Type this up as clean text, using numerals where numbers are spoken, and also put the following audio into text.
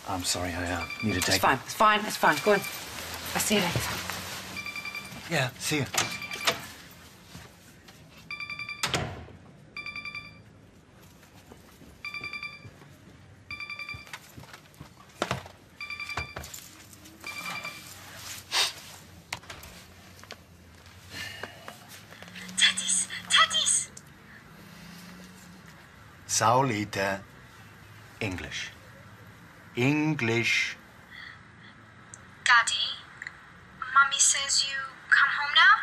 I'm sorry, I need to take... It's fine, it's fine, it's fine. Go on. I'll see you later. Yeah, see you. Tatis! Saulita, English. English. Daddy, Mommy says you come home now?